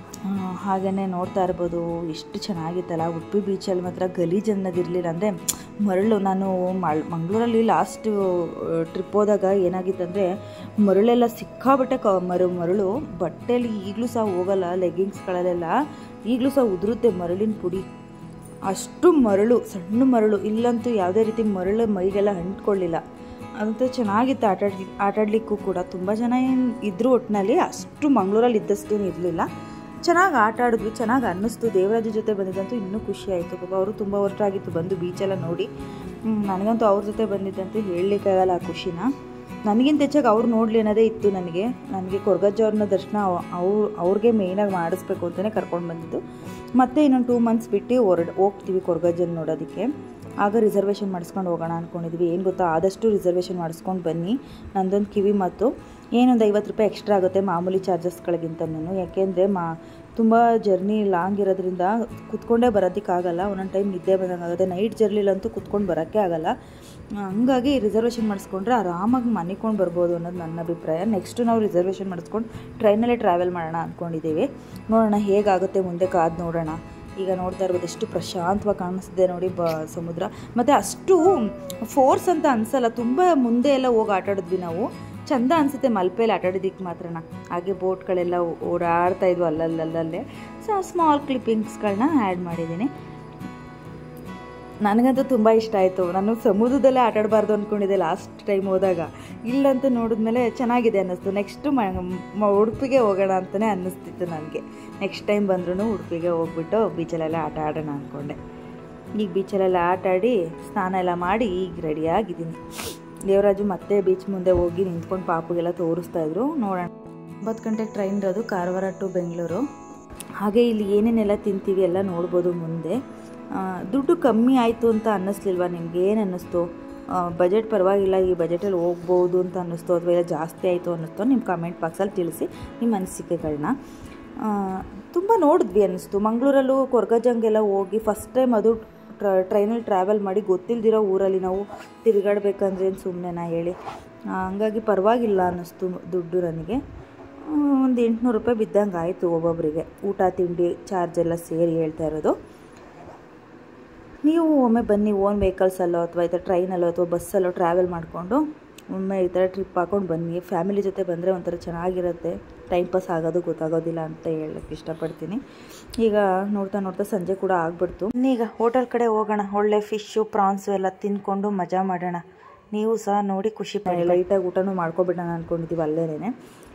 ಹಾಗೆಯೇ ನೋಡ್ತಾ ಇರ್ಬೋದು ಎಷ್ಟು ಚೆನ್ನಾಗಿತ್ತಲ್ಲ. ಉಡುಪಿ ಬೀಚಲ್ಲಿ ಮಾತ್ರ ಗಲೀಜು ಅನ್ನೋದಿರಲಿಲ್ಲ, ಅಂದರೆ ಮರಳು ನಾನು ಮಳ್ ಮಂಗಳೂರಲ್ಲಿ ಲಾಸ್ಟ್ ಟ್ರಿಪ್ ಹೋದಾಗ ಏನಾಗಿತ್ತಂದರೆ ಮರಳೆಲ್ಲ ಸಿಕ್ಕಾಬಟ್ಟೆ ಕ ಮರು ಮರಳು ಬಟ್ಟೆಯಲ್ಲಿ ಈಗಲೂ ಸಹ ಹೋಗಲ್ಲ, ಲೆಗ್ಗಿಂಗ್ಸ್ಗಳಲ್ಲೆಲ್ಲ ಈಗಲೂ ಸಹ ಉದುರುತ್ತೆ ಮರಳಿನ ಪುಡಿ, ಅಷ್ಟು ಮರಳು, ಸಣ್ಣ ಮರಳು. ಇಲ್ಲಂತೂ ಯಾವುದೇ ರೀತಿ ಮರಳು ಮೈಗೆಲ್ಲ ಅಂಟ್ಕೊಳ್ಳಿಲ್ಲ. ಅಂತ ಚೆನ್ನಾಗಿತ್ತು ಆಟಾಡ್ಲಿ ಆಟಾಡಲಿಕ್ಕೂ ಕೂಡ. ತುಂಬ ಜನ ಏನು ಇದ್ದರೂ ಒಟ್ಟಿನಲ್ಲಿ ಅಷ್ಟು ಮಂಗಳೂರಲ್ಲಿ ಇದ್ದಷ್ಟೇನು ಇರಲಿಲ್ಲ. ಚೆನ್ನಾಗಿ ಆಟ ಆಡಿದ್ವಿ, ಚೆನ್ನಾಗಿ ಅನ್ನಿಸ್ತು. ದೇವರಾಜ ಜೊತೆ ಬಂದಿದ್ದಂತೂ ಇನ್ನೂ ಖುಷಿ ಆಯಿತು. ಪಾಪ ಅವರು ತುಂಬ ವರ್ಷಾಗಿತ್ತು ಬಂದು ಬೀಚೆಲ್ಲ ನೋಡಿ. ನನಗಂತೂ ಅವ್ರ ಜೊತೆ ಬಂದಿದ್ದಂತೂ ಹೇಳಲಿಕ್ಕಾಗಲ್ಲ ಆ ಖುಷಿನ. ನನಗಿಂತ ಹೆಚ್ಚಾಗಿ ಅವ್ರು ನೋಡಲಿ ಅನ್ನೋದೇ ಇತ್ತು ನನಗೆ. ನನಗೆ ಕೊರಗಜ್ಜ ಅವ್ರನ್ನ ದರ್ಶನ ಅವ್ರು ಅವ್ರಿಗೆ ಮೇಯ್ನಾಗಿ ಮಾಡಿಸ್ಬೇಕು ಅಂತಲೇ ಕರ್ಕೊಂಡು ಬಂದಿದ್ದು. ಮತ್ತೆ ಇನ್ನೊಂದು ಟೂ ಮಂತ್ಸ್ ಬಿಟ್ಟು ಹೊರಡ್ ಹೋಗ್ತೀವಿ ಕೊರಗಜ್ಜನ ನೋಡೋದಕ್ಕೆ. ಆಗ ರಿಸರ್ವೇಷನ್ ಮಾಡಿಸ್ಕೊಂಡು ಹೋಗೋಣ ಅಂದ್ಕೊಂಡಿದ್ವಿ. ಏನು ಗೊತ್ತಾ, ಆದಷ್ಟು ರಿಸರ್ವೇಷನ್ ಮಾಡಿಸ್ಕೊಂಡು ಬನ್ನಿ. ನಂದೊಂದು ಕಿವಿ ಮಾತು, ಏನೊಂದು ಐವತ್ತು ರೂಪಾಯಿ ಎಕ್ಸ್ಟ್ರಾ ಆಗುತ್ತೆ ಮಾಮೂಲಿ ಚಾರ್ಜಸ್ಗಳಿಗಿಂತನೂ. ಯಾಕೆಂದರೆ ಮಾ ತುಂಬ ಜರ್ನಿ ಲಾಂಗ್ ಇರೋದ್ರಿಂದ ಕುತ್ಕೊಂಡೇ ಬರೋದಕ್ಕಾಗಲ್ಲ. ಒಂದೊಂದು ಟೈಮ್ ನಿದ್ದೆ ಬಂದಂಗೆ ಆಗುತ್ತೆ. ನೈಟ್ ಜರ್ನಿಲಂತೂ ಕುತ್ಕೊಂಡು ಬರೋಕ್ಕೆ ಆಗಲ್ಲ. ಹಂಗಾಗಿ ರಿಸರ್ವೇಷನ್ ಮಾಡಿಸ್ಕೊಂಡ್ರೆ ಆರಾಮಾಗಿ ಮನಿಕೊಂಡು ಬರ್ಬೋದು ಅನ್ನೋದು ನನ್ನ ಅಭಿಪ್ರಾಯ. ನೆಕ್ಸ್ಟು ನಾವು ರಿಸರ್ವೇಷನ್ ಮಾಡಿಸ್ಕೊಂಡು ಟ್ರೈನಲ್ಲೇ ಟ್ರಾವೆಲ್ ಮಾಡೋಣ ಅಂದ್ಕೊಂಡಿದ್ದೀವಿ. ನೋಡೋಣ ಹೇಗಾಗುತ್ತೆ ಮುಂದೆ, ಕಾದು ನೋಡೋಣ. ಈಗ ನೋಡ್ತಾ ಇರ್ಬೋದು ಎಷ್ಟು ಪ್ರಶಾಂತವಾಗಿ ಕಾಣಿಸ್ತಿದೆ ನೋಡಿ ಬ ಸಮುದ್ರ. ಮತ್ತು ಅಷ್ಟು ಫೋರ್ಸ್ ಅಂತ ಅನಿಸಲ್ಲ. ತುಂಬ ಮುಂದೆ ಎಲ್ಲ ಹೋಗಿ ಆಟಾಡಿದ್ವಿ ನಾವು. ಚೆಂದ ಅನಿಸುತ್ತೆ ಮಲ್ಪೆಯಲ್ಲಿ ಆಟಾಡೋದಕ್ಕೆ ಮಾತ್ರನ. ಹಾಗೆ ಬೋಟ್ಗಳೆಲ್ಲ ಓಡಾಡ್ತಾ ಇದ್ವು ಅಲ್ಲಲ್ಲಲ್ಲೇ. ಸೊ ಸ್ಮಾಲ್ ಕ್ಲಿಪ್ಪಿಂಗ್ಸ್ಗಳನ್ನ ಆ್ಯಡ್ ಮಾಡಿದ್ದೀನಿ. ನನಗಂತೂ ತುಂಬ ಇಷ್ಟ ಆಯಿತು. ನಾನು ಸಮುದ್ರದಲ್ಲೇ ಆಟಾಡಬಾರ್ದು ಅಂದ್ಕೊಂಡಿದ್ದೆ ಲಾಸ್ಟ್ ಟೈಮ್ ಹೋದಾಗ. ಇಲ್ಲಂತೂ ನೋಡಿದ್ಮೇಲೆ ಚೆನ್ನಾಗಿದೆ ಅನ್ನಿಸ್ತು. ನೆಕ್ಸ್ಟು ಮ ಉಡುಪಿಗೆ ಹೋಗೋಣ ಅಂತಲೇ ಅನ್ನಿಸ್ತಿತ್ತು ನನಗೆ. ನೆಕ್ಸ್ಟ್ ಟೈಮ್ ಬಂದ್ರೂ ಉಡುಪಿಗೆ ಹೋಗ್ಬಿಟ್ಟು ಬೀಚಲ್ಲೆಲ್ಲ ಆಟ ಆಡೋಣ ಅಂದ್ಕೊಂಡೆ. ಈಗ ಬೀಚಲ್ಲೆಲ್ಲ ಆಟ ಆಡಿ ಸ್ನಾನ ಎಲ್ಲ ಮಾಡಿ ಈಗ ರೆಡಿಯಾಗಿದ್ದೀನಿ. ದೇವರಾಜು ಮತ್ತೆ ಬೀಚ್ ಮುಂದೆ ಹೋಗಿ ನಿಂತ್ಕೊಂಡು ಪಾಪುಗೆಲ್ಲ ತೋರಿಸ್ತಾಯಿದ್ರು. ನೋಡೋಣ. ಒಂಬತ್ತು ಗಂಟೆಗೆ ಟ್ರೈನ್ ಇರೋದು ಕಾರವಾರ ಟು ಬೆಂಗಳೂರು. ಹಾಗೆ ಇಲ್ಲಿ ಏನೇನೆಲ್ಲ ತಿಂತೀವಿ ಎಲ್ಲ ನೋಡ್ಬೋದು ಮುಂದೆ. ದುಡ್ಡು ಕಮ್ಮಿ ಆಯಿತು ಅಂತ ಅನ್ನಿಸ್ಲಿಲ್ವಾ ನಿಮ್ಗೆ? ಏನು ಅನ್ನಿಸ್ತು? ಬಜೆಟ್ ಪರವಾಗಿಲ್ಲ, ಈ ಬಜೆಟಲ್ಲಿ ಹೋಗ್ಬೋದು ಅಂತ ಅನ್ನಿಸ್ತು, ಅಥವಾ ಇಲ್ಲ ಜಾಸ್ತಿ ಆಯಿತು ಅನ್ನಿಸ್ತು? ನಿಮ್ಮ ಕಮೆಂಟ್ ಬಾಕ್ಸಲ್ಲಿ ತಿಳಿಸಿ ನಿಮ್ಮ ಅನಿಸಿಕೆಗಳನ್ನ. ತುಂಬ ನೋಡಿದ್ವಿ ಅನ್ನಿಸ್ತು. ಮಂಗಳೂರಲ್ಲೂ ಕೊರಗಜ್ಜಂಗೆಲ್ಲ ಹೋಗಿ ಫಸ್ಟ್ ಟೈಮ್ ಅದು ಟ್ರ ಟ್ರೈನಲ್ಲಿ ಟ್ರಾವೆಲ್ ಮಾಡಿ ಗೊತ್ತಿಲ್ದಿರೋ ಊರಲ್ಲಿ ನಾವು ತಿರುಗಾಡ್ಬೇಕಂದ್ರೆ ಏನು ಸುಮ್ಮನೆನಾ ಹೇಳಿ. ಹಂಗಾಗಿ ಪರವಾಗಿಲ್ಲ ಅನ್ನಿಸ್ತು ದುಡ್ಡು ನನಗೆ. ಒಂದು ಎಂಟುನೂರು ರೂಪಾಯಿ ಬಿದ್ದಂಗೆ ಆಯಿತು ಒಬ್ಬೊಬ್ಬರಿಗೆ, ಊಟ ತಿಂಡಿ ಚಾರ್ಜ್ ಎಲ್ಲ ಸೇರಿ ಹೇಳ್ತಾ ಇರೋದು. ನೀವು ಒಮ್ಮೆ ಬನ್ನಿ, ಓನ್ ವೆಹಿಕಲ್ಸಲ್ಲೋ ಅಥವಾ ಈ ಥರ ಟ್ರೈನಲ್ಲೋ ಅಥವಾ ಬಸ್ಸಲ್ಲೋ ಟ್ರಾವೆಲ್ ಮಾಡಿಕೊಂಡು ಒಮ್ಮೆ ಈ ಥರ ಟ್ರಿಪ್ ಹಾಕ್ಕೊಂಡು ಬನ್ನಿ. ಫ್ಯಾಮಿಲಿ ಜೊತೆ ಬಂದರೆ ಒಂಥರ ಚೆನ್ನಾಗಿರುತ್ತೆ, ಟೈಮ್ ಪಾಸ್ ಆಗೋದು ಗೊತ್ತಾಗೋದಿಲ್ಲ ಅಂತ ಹೇಳೋಕ್ಕೆ ಇಷ್ಟಪಡ್ತೀನಿ. ಈಗ ನೋಡ್ತಾ ನೋಡ್ತಾ ಸಂಜೆ ಕೂಡ ಆಗ್ಬಿಡ್ತು. ಈಗ ಹೋಟೆಲ್ ಕಡೆ ಹೋಗೋಣ. ಒಳ್ಳೆ ಫಿಶ್ಶು ಪ್ರಾನ್ಸು ಎಲ್ಲ ತಿಂದ್ಕೊಂಡು ಮಜಾ ಮಾಡೋಣ. ನೀವು ಸಹ ನೋಡಿ ಖುಷಿ ಪಡಿ. ಲೈಟಾಗಿ ಊಟನೂ ಮಾಡ್ಕೊಬಿಡೋಣ ಅಂದ್ಕೊಂಡಿದ್ದೀವಿ ಅಲ್ಲೇನೆ.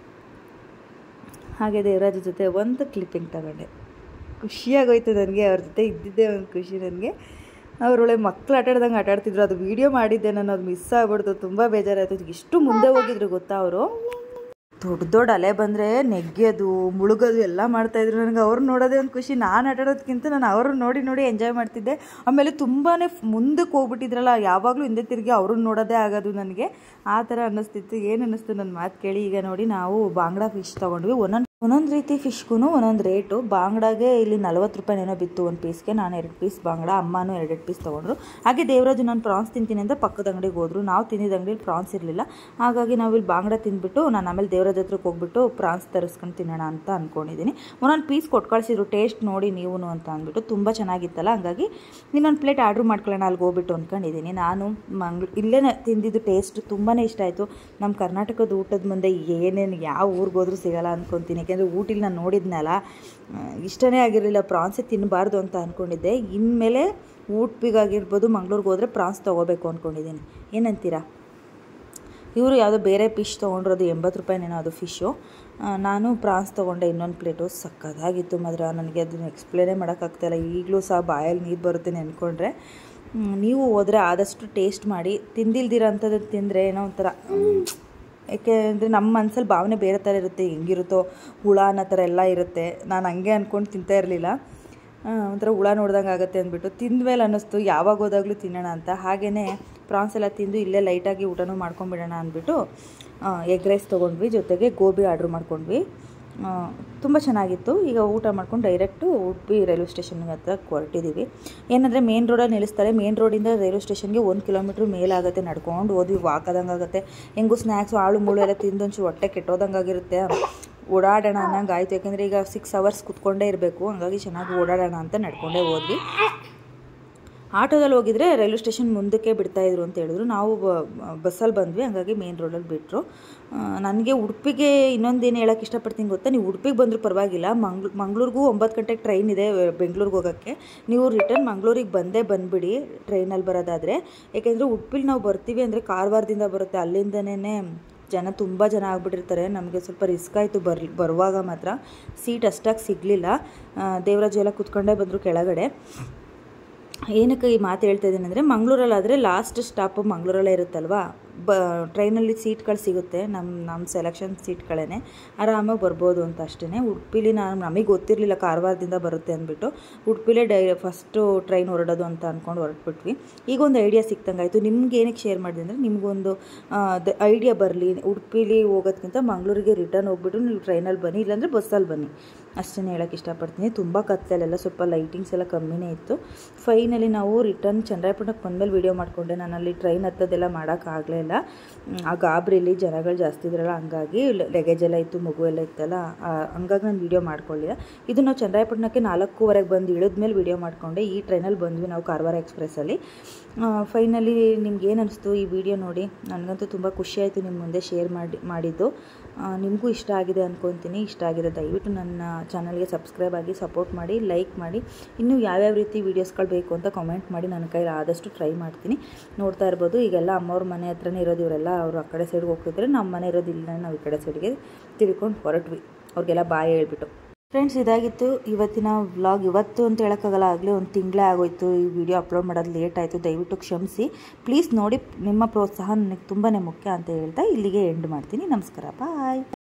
ಹಾಗೆ ದೇವರಾಜ ಜೊತೆ ಒಂದು ಕ್ಲಿಪ್ಪಿಂಗ್ ತಗೊಂಡೆ. ಖುಷಿಯಾಗೋಯ್ತು ನನಗೆ. ಅವ್ರ ಜೊತೆ ಇದ್ದಿದ್ದೇ ಒಂದು ಖುಷಿ ನನಗೆ. ಅವರೊಳ್ಳೆ ಮಕ್ಕಳು ಆಟಾಡ್ದಂಗೆ ಆಟಾಡ್ತಿದ್ರು. ಅದು ವೀಡಿಯೋ ಮಾಡಿದ್ದೆ ನಾನು, ಅದು ಮಿಸ್ ಆಗ್ಬಿಡ್ತು. ತುಂಬ ಬೇಜಾರಾಯಿತು. ಇಷ್ಟು ಮುಂದೆ ಹೋಗಿದ್ರು ಗೊತ್ತಾ ಅವರು. ದೊಡ್ಡ ದೊಡ್ಡ ಅಲೆ ಬಂದರೆ ನೆಗ್ಗೋದು ಮುಳುಗೋದು ಎಲ್ಲ ಮಾಡ್ತಾಯಿದ್ರು. ನನಗೆ ಅವ್ರು ನೋಡೋದೇ ಒಂದು ಖುಷಿ. ನಾನು ಆಟಾಡೋದಕ್ಕಿಂತ ನಾನು ಅವ್ರನ್ನ ನೋಡಿ ನೋಡಿ ಎಂಜಾಯ್ ಮಾಡ್ತಿದ್ದೆ. ಆಮೇಲೆ ತುಂಬಾ ಮುಂದಕ್ಕೆ ಹೋಗ್ಬಿಟ್ಟಿದ್ರಲ್ಲ, ಯಾವಾಗಲೂ ಹಿಂದೆ ತಿರುಗಿ ಅವ್ರನ್ನ ನೋಡೋದೇ ಆಗೋದು ನನಗೆ. ಆ ಥರ ಅನ್ನಿಸ್ತಿತ್ತು. ಏನು ಅನ್ನಿಸ್ತು ನನ್ನ ಮಾತು ಕೇಳಿ. ಈಗ ನೋಡಿ ನಾವು ಬಾಂಗ್ಡಾ ಫಿಶ್ ತೊಗೊಂಡ್ವಿ. ಒಂದೊಂದು ಒಂದೊಂದು ರೀತಿ ಫಿಶ್ಗೂ ಒಂದೊಂದು ರೇಟು. ಬಾಂಗ್ಡಾಗೆ ಇಲ್ಲಿ ನಲ್ವತ್ತು ರೂಪಾಯಿ ಏನೋ ಬಿತ್ತು ಒಂದು ಪೀಸ್ಗೆ. ನಾನು ಎರಡು ಪೀಸ್ ಬಾಂಗ್ಡಾ, ಅಮ್ಮನೂ ಎರಡೆರಡು ಪೀಸ್ ತೊಗೊಂಡ್ರು. ಹಾಗೆ ದೇವರಾಜು ನಾನು ಪ್ರಾನ್ಸ್ ತಿಂತೀನಿ ಅಂತ ಪಕ್ಕದ ಅಂಗಡಿಗೆ ಹೋದ್ರು. ನಾವು ತಿಂದಿದ್ದ ಅಂಗಡಿಲಿ ಪ್ರಾನ್ಸ್ ಇರಲಿಲ್ಲ. ಹಾಗಾಗಿ ನಾವು ಇಲ್ಲಿ ಬಾಂಗ್ಡಾ ತಿಂದ್ಬಿಟ್ಟು ನಾನು ಆಮೇಲೆ ದೇವರಾಜ್ ಹತ್ರಕ್ಕೆ ಹೋಗ್ಬಿಟ್ಟು ಪ್ರಾನ್ಸ್ ತರಿಸ್ಕೊಂಡು ತಿನ್ನೋಣ ಅಂತ ಅಂದ್ಕೊಂಡಿದ್ದೀನಿ. ಒಂದೊಂದು ಪೀಸ್ ಕೊಟ್ಟು ಕಳಿಸಿದ್ರು, ಟೇಸ್ಟ್ ನೋಡಿ ನೀವು ಅಂತ ಅಂದ್ಬಿಟ್ಟು. ತುಂಬ ಚೆನ್ನಾಗಿತ್ತಲ್ಲ, ಹಂಗಾಗಿ ಇನ್ನೊಂದು ಪ್ಲೇಟ್ ಆರ್ಡ್ರ್ ಮಾಡ್ಕೊಳ್ಳೋಣ ಅಲ್ಲಿಗೆ ಹೋಗ್ಬಿಟ್ಟು ಅಂದ್ಕೊಂಡಿದ್ದೀನಿ. ನಾನು ಮಂಗ್ಳೂ ಇಲ್ಲೇ ತಿಂದಿದ್ದು ಟೇಸ್ಟ್ ತುಂಬಾ ಇಷ್ಟ ಆಯಿತು. ನಮ್ಮ ಕರ್ನಾಟಕದ ಊಟದ ಮುಂದೆ ಏನೇನು ಯಾವ ಊರಿಗೆ ಹೋದ್ರೂ ಸಿಗೋಲ್ಲ ಅಂದ್ಕೊತೀನಿ. ಯಾಕೆಂದರೆ ಊಟಿಲಿ ನಾನು ನೋಡಿದ್ನಲ್ಲ, ಇಷ್ಟನೇ ಆಗಿರಲಿಲ್ಲ. ಪ್ರಾನ್ಸೇ ತಿನ್ನಬಾರ್ದು ಅಂತ ಅಂದ್ಕೊಂಡಿದ್ದೆ. ಇನ್ಮೇಲೆ ಊಟಿಗಾಗಿರ್ಬೋದು ಮಂಗ್ಳೂರಿಗೆ ಹೋದರೆ ಪ್ರಾನ್ಸ್ ತೊಗೋಬೇಕು ಅಂದ್ಕೊಂಡಿದ್ದೀನಿ. ಏನಂತೀರಾ? ಇವರು ಯಾವುದೋ ಬೇರೆ ಫಿಶ್ ತೊಗೊಂಡ್ರದು ಎಂಬತ್ತು ರೂಪಾಯಿನೇನೋ ಅದು ಫಿಶ್ಶು. ನಾನು ಪ್ರಾನ್ಸ್ ತೊಗೊಂಡೆ ಇನ್ನೊಂದು ಪ್ಲೇಟು. ಸಕ್ಕತ್ತಾಗಿತ್ತು ಮಾತ್ರ. ನನಗೆ ಅದನ್ನು ಎಕ್ಸ್ಪ್ಲೇನೇ ಮಾಡೋಕ್ಕಾಗ್ತಾಯಿಲ್ಲ. ಈಗಲೂ ಸಹ ಬಾಯಲ್ಲಿ ನೀರು ಬರುತ್ತೆ ನೆನ್ಕೊಂಡ್ರೆ. ನೀವು ಹೋದರೆ ಆದಷ್ಟು ಟೇಸ್ಟ್ ಮಾಡಿ. ತಿಂದಿಲ್ದಿರೋ ಅಂಥದ್ದು ತಿಂದರೆ ಏನೋ ಒಂಥರ, ಯಾಕೆಂದರೆ ನಮ್ಮ ಮನಸ್ಸಲ್ಲಿ ಭಾವನೆ ಬೇರೆ ಥರ ಇರುತ್ತೆ. ಹೆಂಗಿರುತ್ತೋ ಹುಳ ಅನ್ನೋ ಥರ ಎಲ್ಲ ಇರುತ್ತೆ. ನಾನು ಹಂಗೆ ಅಂದ್ಕೊಂಡು ತಿಂತಾ ಇರಲಿಲ್ಲ. ಒಂಥರ ಹುಳ ನೋಡ್ದಂಗೆ ಆಗುತ್ತೆ ಅಂದ್ಬಿಟ್ಟು ತಿಂದಮೇಲೆ ಅನ್ನಿಸ್ತು ಯಾವಾಗ ಹೋದಾಗಲೂ ತಿನ್ನೋಣ ಅಂತ. ಹಾಗೆಯೇ ಪ್ರಾನ್ಸ್ ಎಲ್ಲ ತಿಂದು ಇಲ್ಲೇ ಲೈಟಾಗಿ ಊಟನೂ ಮಾಡ್ಕೊಂಬಿಡೋಣ ಅಂದ್ಬಿಟ್ಟು ಎಗ್ ರೈಸ್ ತೊಗೊಂಡ್ವಿ. ಜೊತೆಗೆ ಗೋಬಿ ಆರ್ಡ್ರ್ ಮಾಡ್ಕೊಂಡ್ವಿ. ತುಂಬ ಚೆನ್ನಾಗಿತ್ತು. ಈಗ ಊಟ ಮಾಡ್ಕೊಂಡು ಡೈರೆಕ್ಟು ಉಡುಪಿ ರೈಲ್ವೆ ಸ್ಟೇಷನ್ಗೆ ಹತ್ರ ಹೊರಟಿದ್ದೀವಿ. ಏನಂದರೆ ಮೇನ್ ರೋಡಲ್ಲಿ ನಿಲ್ಲಿಸ್ತಾರೆ. ಮೇನ್ ರೋಡಿಂದ ರೈಲ್ವೆ ಸ್ಟೇಷನ್ಗೆ ಒಂದು ಕಿಲೋಮೀಟ್ರ್ ಮೇಲಾಗುತ್ತೆ. ನಡ್ಕೊಂಡು ಹೋದ್ವಿ. ವಾಕದಂಗೆ ಆಗುತ್ತೆ. ಹೆಂಗೂ ಸ್ನ್ಯಾಕ್ಸು ಆಳು ಮುಳು ಎಲ್ಲ ತಿಂದೊಂಚು ಹೊಟ್ಟೆ ಕೆಟ್ಟೋದಂಗೆ ಆಗಿರುತ್ತೆ. ಓಡಾಡೋಣ ಅನ್ನಂಗೆ ಆಯಿತು. ಯಾಕೆಂದರೆ ಈಗ ಸಿಕ್ಸ್ ಅವರ್ಸ್ ಕುತ್ಕೊಂಡೇ ಇರಬೇಕು. ಹಂಗಾಗಿ ಚೆನ್ನಾಗಿ ಓಡಾಡೋಣ ಅಂತ ನಡ್ಕೊಂಡೇ ಹೋದ್ವಿ. ಆಟೋದಲ್ಲಿ ಹೋಗಿದ್ರೆ ರೈಲ್ವೆ ಸ್ಟೇಷನ್ ಮುಂದಕ್ಕೆ ಬಿಡ್ತಾಯಿದ್ರು ಅಂತ ಹೇಳಿದ್ರು. ನಾವು ಬಸ್ಸಲ್ಲಿ ಬಂದ್ವಿ, ಹಾಗಾಗಿ ಮೇನ್ ರೋಡಲ್ಲಿ ಬಿಟ್ಟರು. ನನಗೆ ಉಡುಪಿಗೆ ಇನ್ನೊಂದೇನು ಹೇಳೋಕ್ಕೆ ಇಷ್ಟಪಡ್ತೀನಿ ಗೊತ್ತಾ, ನೀವು ಉಡುಪಿಗೆ ಬಂದರೂ ಪರವಾಗಿಲ್ಲ, ಮಂಗ್ಳೂ ಮಂಗ್ಳೂರಿಗೂ ಒಂಬತ್ತು ಗಂಟೆಗೆ ಟ್ರೈನ್ ಇದೆ ಬೆಂಗ್ಳೂರಿಗೆ ಹೋಗೋಕ್ಕೆ. ನೀವು ರಿಟರ್ನ್ ಮಂಗ್ಳೂರಿಗೆ ಬಂದೇ ಬಂದುಬಿಡಿ ಟ್ರೈನಲ್ಲಿ ಬರೋದಾದರೆ. ಯಾಕೆಂದರೆ ಉಡುಪಿಲಿ ನಾವು ಬರ್ತೀವಿ ಅಂದರೆ ಕಾರವಾರದಿಂದ ಬರುತ್ತೆ, ಅಲ್ಲಿಂದನೇ ಜನ ತುಂಬ ಜನ ಆಗಿಬಿಟ್ಟಿರ್ತಾರೆ. ನಮಗೆ ಸ್ವಲ್ಪ ರಿಸ್ಕ್ ಆಯಿತು ಬರ್ ಬರುವಾಗ ಮಾತ್ರ ಸೀಟ್ ಅಷ್ಟಾಗಿ ಸಿಗಲಿಲ್ಲ. ದೇವರಾಜು ಎಲ್ಲ ಕೂತ್ಕೊಂಡೇ ಬಂದರು ಕೆಳಗಡೆ. ಏನಕ್ಕೆ ಈ ಮಾತು ಹೇಳ್ತಾ ಇದ್ದೀನಿ ಅಂದರೆ, ಮಂಗಳೂರಲ್ಲಾದರೆ ಲಾಸ್ಟ್ ಸ್ಟಾಪು ಮಂಗಳೂರಲ್ಲೇ ಇರುತ್ತಲ್ವ, ಬ ಟ್ರೈನಲ್ಲಿ ಸೀಟ್ಗಳು ಸಿಗುತ್ತೆ, ನಮ್ಮ ನಮ್ಮ ಸೆಲೆಕ್ಷನ್ ಸೀಟ್ಗಳೇ, ಆರಾಮಾಗಿ ಬರ್ಬೋದು ಅಂತ ಅಷ್ಟೇ. ಉಡುಪಿಲಿ ನಾನು ನಮಗೆ ಗೊತ್ತಿರಲಿಲ್ಲ ಕಾರವಾರದಿಂದ ಬರುತ್ತೆ ಅಂದ್ಬಿಟ್ಟು ಉಡುಪಿಲೇ ಡೈ ಫಸ್ಟು ಟ್ರೈನ್ ಹೊರಡೋದು ಅಂತ ಅಂದ್ಕೊಂಡು ಹೊರಟ್ಬಿಟ್ವಿ. ಈಗ ಒಂದು ಐಡಿಯಾ ಸಿಕ್ತಂಗಾಯಿತು. ನಿಮ್ಗೆ ಏನಕ್ಕೆ ಶೇರ್ ಮಾಡಿದೆ ಅಂದರೆ, ನಿಮಗೊಂದು ಐಡಿಯಾ ಬರಲಿ, ಉಡುಪಿಲಿ ಹೋಗೋದಕ್ಕಿಂತ ಮಂಗಳೂರಿಗೆ ರಿಟರ್ನ್ ಹೋಗ್ಬಿಟ್ಟು ನೀವು ಟ್ರೈನಲ್ಲಿ ಬನ್ನಿ, ಇಲ್ಲಾಂದರೆ ಬಸ್ಸಲ್ಲಿ ಬನ್ನಿ, ಅಷ್ಟೇ ಹೇಳೋಕ್ಕೆ ಇಷ್ಟಪಡ್ತೀನಿ. ತುಂಬ ಕತ್ತಲೆಲ್ಲ ಸ್ವಲ್ಪ ಲೈಟಿಂಗ್ಸ್ ಎಲ್ಲ ಕಮ್ಮಿನೇ ಇತ್ತು. ಫೈನಲಿ ನಾವು ರಿಟರ್ನ್ ಚನ್ನರಾಯಪಟ್ಟಣಕ್ಕೆ ಬಂದಮೇಲೆ ವೀಡಿಯೋ ಮಾಡಿಕೊಂಡೆ. ನಾನು ಅಲ್ಲಿ ಟ್ರೈನ್ ಹತ್ತೋದೆಲ್ಲ ಮಾಡೋಕ್ಕಾಗಲಿಲ್ಲ, ಆ ಗಾಬರಿಲಿ ಜನಗಳು ಜಾಸ್ತಿ ಇದ್ರಲ್ಲ, ಹಂಗಾಗಿ ಲಗೇಜ್ ಎಲ್ಲ ಇತ್ತು, ಮಗು ಎಲ್ಲ ಇತ್ತಲ್ಲ, ಹಂಗಾಗಿ ನಾನು ವೀಡಿಯೋ ಮಾಡ್ಕೊಳ್ಳಿಲ್ಲ. ಇದು ನಾವು ಚನ್ನರಾಯಪಟ್ಟಣಕ್ಕೆ ನಾಲ್ಕೂವರೆಗೆ ಬಂದು ಇಳಿದ್ಮೇಲೆ ವೀಡಿಯೋ ಮಾಡಿಕೊಂಡೆ. ಈ ಟ್ರೈನಲ್ಲಿ ಬಂದ್ವಿ ನಾವು ಕಾರವಾರ ಎಕ್ಸ್ಪ್ರೆಸ್ಸಲ್ಲಿ. ಫೈನಲಿ ನಿಮ್ಗೆ ಏನು ಅನಿಸ್ತು ಈ ವಿಡಿಯೋ ನೋಡಿ? ನನಗಂತೂ ತುಂಬ ಖುಷಿಯಾಯಿತು ನಿಮ್ಮ ಮುಂದೆ ಶೇರ್ ಮಾಡಿ ಮಾಡಿದ್ದು. ನಿಮಗೂ ಇಷ್ಟ ಆಗಿದೆ ಅಂದ್ಕೊತೀನಿ. ಇಷ್ಟ ಆಗಿದೆ ದಯವಿಟ್ಟು ನನ್ನ ಚಾನಲ್ಗೆ ಸಬ್ಸ್ಕ್ರೈಬ್ ಆಗಿ ಸಪೋರ್ಟ್ ಮಾಡಿ, ಲೈಕ್ ಮಾಡಿ. ಇನ್ನೂ ಯಾವ್ಯಾವ ರೀತಿ ವೀಡಿಯೋಸ್ಗಳು ಬೇಕು ಅಂತ ಕಾಮೆಂಟ್ ಮಾಡಿ, ನನ್ನ ಕೈಲಿ ಆದಷ್ಟು ಟ್ರೈ ಮಾಡ್ತೀನಿ. ನೋಡ್ತಾ ಇರ್ಬೋದು, ಈಗೆಲ್ಲ ಅಮ್ಮವ್ರ ಮನೆ ಹತ್ರನೇ ಇರೋದು ಇವರೆಲ್ಲ. ಅವರು ಆ ಕಡೆ ಸೈಡ್ಗೆ ಹೋಗ್ತಿದ್ರೆ ನಮ್ಮ ಮನೆ ಇರೋದಿಲ್ಲ, ನಾವು ಈ ಕಡೆ ಸೈಡ್ಗೆ ತಿಳ್ಕೊಂಡು ಹೊರಟ್ವಿ ಅವ್ರಿಗೆಲ್ಲ ಬಾಯ್ ಹೇಳ್ಬಿಟ್ಟು. ಫ್ರೆಂಡ್ಸ್, ಇದಾಗಿತ್ತು ಇವತ್ತಿನ ವ್ಲಾಗ್. ಇವತ್ತು ಅಂತ ಹೇಳೋಕ್ಕಾಗಲ್ಲ, ಆಗಲೇ ಒಂದು ತಿಂಗಳೇ ಆಗೋಯ್ತು ಈ ವಿಡಿಯೋ ಅಪ್ಲೋಡ್ ಮಾಡೋದು ಲೇಟ್ ಆಯಿತು, ದಯವಿಟ್ಟು ಕ್ಷಮಿಸಿ. ಪ್ಲೀಸ್ ನೋಡಿ, ನಿಮ್ಮ ಪ್ರೋತ್ಸಾಹ ನನಗೆ ತುಂಬಾ ಮುಖ್ಯ ಅಂತ ಹೇಳ್ತಾ ಇಲ್ಲಿಗೆ ಎಂಡ್ ಮಾಡ್ತೀನಿ. ನಮಸ್ಕಾರ, ಬಾಯ್.